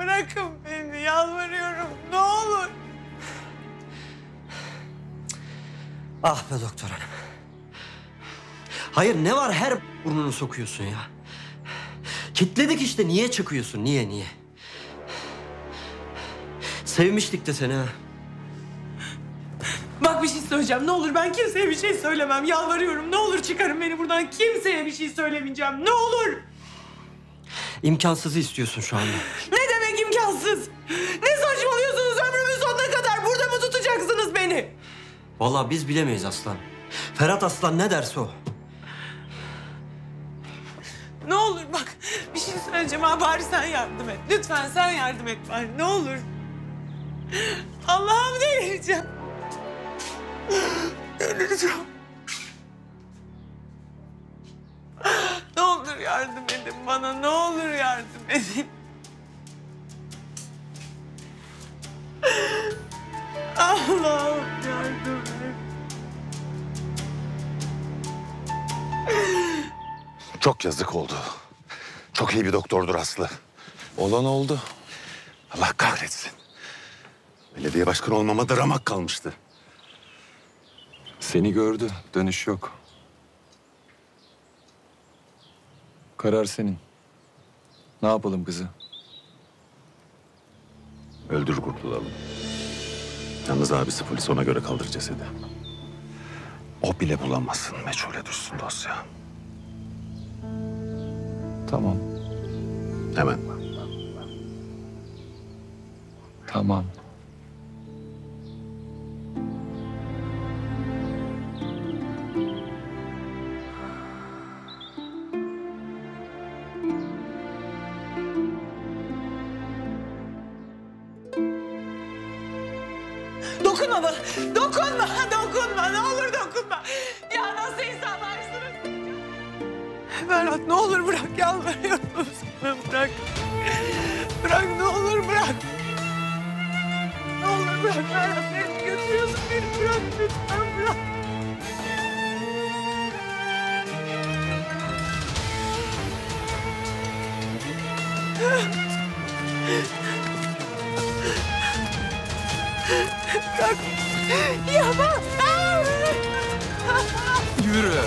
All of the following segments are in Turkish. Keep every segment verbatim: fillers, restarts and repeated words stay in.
bırakın beni, yalvarıyorum, ne olur. Ah be doktor hanım. Hayır, ne var her burnunu sokuyorsun ya? Kitledik işte, niye çıkıyorsun, niye, niye? Sevmiştik de seni ha. Bak bir şey söyleyeceğim, ne olur ben kimseye bir şey söylemem, yalvarıyorum. Ne olur çıkarın beni buradan, kimseye bir şey söylemeyeceğim, ne olur. İmkansızı istiyorsun şu anda. Ne demek imkansız? Ne saçmalıyorsunuz, ömrümün sonuna kadar burada mı tutacaksınız beni? Vallahi biz bilemeyiz aslan. Ferhat Aslan ne derse o. Ne olur bak, bir şey söyleyeceğim ha, bari sen yardım et. Lütfen sen yardım et bari, ne olur. Allah'ım delireceğim. Delireceğim. Ne olur yardım edin bana, ne olur yardım edin. Allah'ım yardım et. Çok yazık oldu. Çok iyi bir doktordur Aslı. Olan oldu. Allah kahretsin. Belediye başkanı olmama da ramak kalmıştı. Seni gördü. Dönüş yok. Karar senin. Ne yapalım kızı? Öldür kurtulalım. Yalnız abisi polis, ona göre kaldır cesedi. O bile bulamazsın, meçhule düşsün dosya. Tamam. Hemen. Tamam. Dokunma bana, dokunma, dokunma, ne olur dokunma. Ya nasıl insanlarsınız? Ferhat ne olur bırak, yalvarıyorum sana, bırak. Bırak, ne olur bırak. Ne olur bırak Ferhat, beni götürüyorsun, beni bırak lütfen, bırak. Bırak. Yapma. Yürü.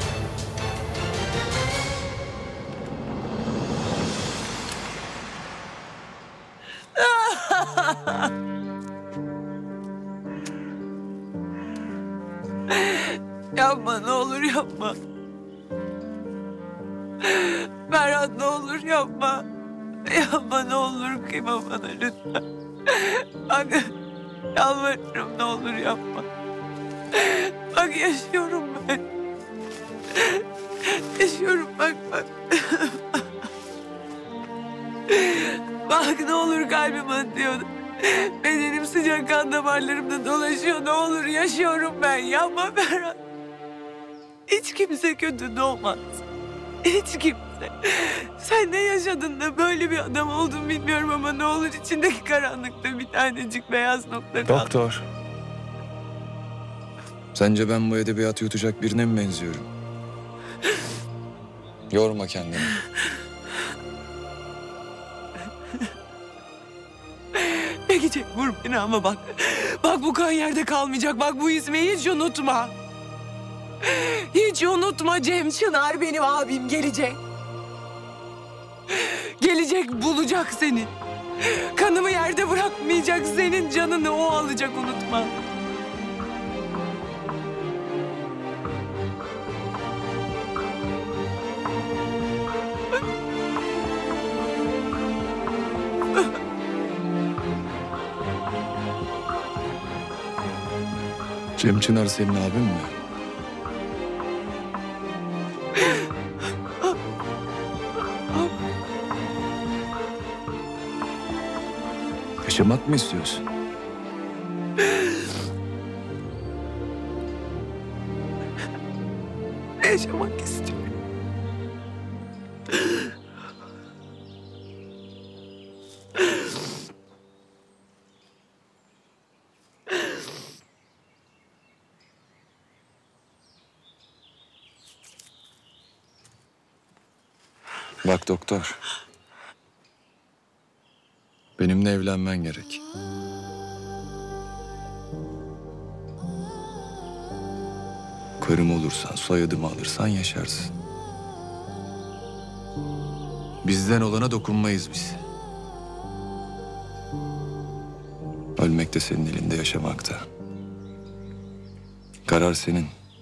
Yapma, ne olur yapma. Ferhat ne olur yapma. Yapma, ne olur kıyma bana lütfen. Bak, yalvarırım, ne olur yapma. Bak yaşıyorum ben. Yaşıyorum bak bak. Bak ne olur kalbim atıyor. Bedenim sıcak, kan damarlarımda dolaşıyor. Ne olur yaşıyorum ben. Yapma Ferhat. Hiç kimse kötü doğmaz. Hiç kimse. Sen ne yaşadın da böyle bir adam oldun bilmiyorum ama ne olur içindeki karanlıkta bir tanecik beyaz nokta kaldı. Doktor. Sence ben bu edebiyatı yutacak birine mi benziyorum? Yorma kendini. Peki çek vur beni ama bak. Bak bu kan yerde kalmayacak. Bak bu ismi hiç unutma. Hiç unutma, Cem Çınar benim abim gelecek. Gelecek, bulacak seni. Kanımı yerde bırakmayacak, senin canını o alacak, unutma. Cem Çınar senin abin mi? Yaşamak mı istiyorsun? Yaşamak istiyorum. Bak doktor. Benimle evlenmen gerek. Karım olursan, soyadımı alırsan yaşarsın. Bizden olana dokunmayız biz. Ölmek de senin elinde, yaşamak da. Karar senin.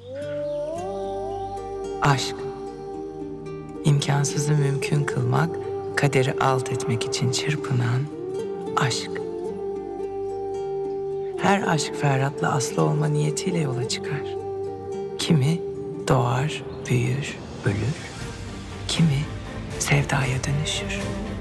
Aşk. İmkansızı mümkün kılmak, kaderi alt etmek için çırpınan aşk. Her aşk Ferhat'la Aslı olma niyetiyle yola çıkar. Kimi doğar, büyür, ölür. Kimi sevdaya dönüşür.